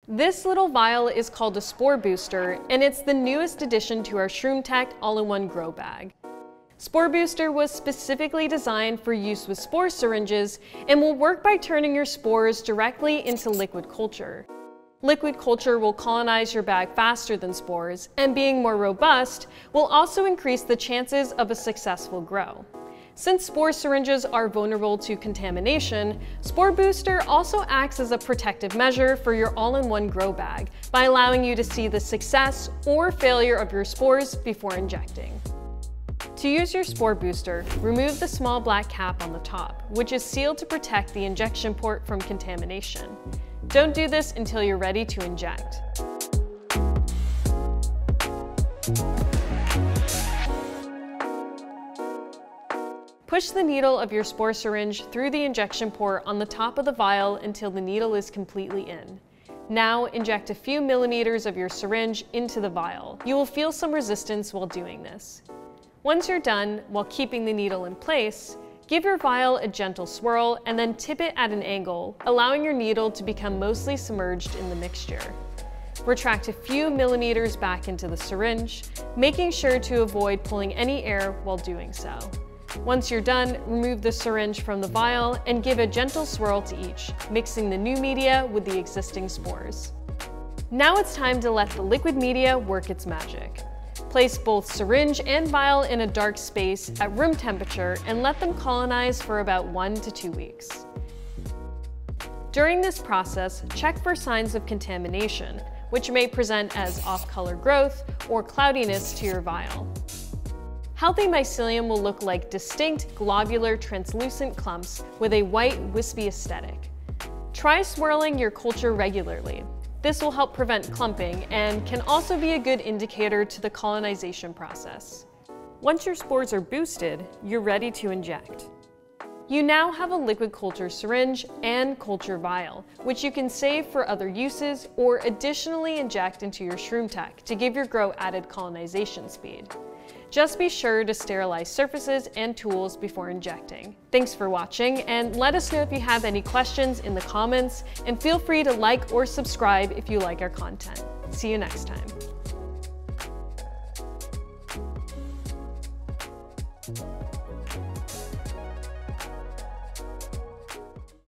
This little vial is called a Spore Boostr, and it's the newest addition to our Shroomtek all-in-one grow bag. Spore Boostr was specifically designed for use with spore syringes and will work by turning your spores directly into liquid culture. Liquid culture will colonize your bag faster than spores, and being more robust will also increase the chances of a successful grow. Since spore syringes are vulnerable to contamination, Spore Boostr also acts as a protective measure for your all-in-one grow bag by allowing you to see the success or failure of your spores before injecting. To use your Spore Boostr, remove the small black cap on the top, which is sealed to protect the injection port from contamination. Don't do this until you're ready to inject. Push the needle of your spore syringe through the injection port on the top of the vial until the needle is completely in. Now inject a few millimeters of your syringe into the vial. You will feel some resistance while doing this. Once you're done, while keeping the needle in place, give your vial a gentle swirl and then tip it at an angle, allowing your needle to become mostly submerged in the mixture. Retract a few millimeters back into the syringe, making sure to avoid pulling any air while doing so. Once you're done, remove the syringe from the vial and give a gentle swirl to each, mixing the new media with the existing spores. Now it's time to let the liquid media work its magic. Place both syringe and vial in a dark space at room temperature and let them colonize for about 1 to 2 weeks. During this process, check for signs of contamination, which may present as off-color growth or cloudiness to your vial. Healthy mycelium will look like distinct, globular, translucent clumps with a white, wispy aesthetic. Try swirling your culture regularly. This will help prevent clumping and can also be a good indicator to the colonization process. Once your spores are boosted, you're ready to inject. You now have a liquid culture syringe and culture vial, which you can save for other uses or additionally inject into your Shroomtek to give your grow added colonization speed. Just be sure to sterilize surfaces and tools before injecting. Thanks for watching, and let us know if you have any questions in the comments, and feel free to like or subscribe if you like our content. See you next time.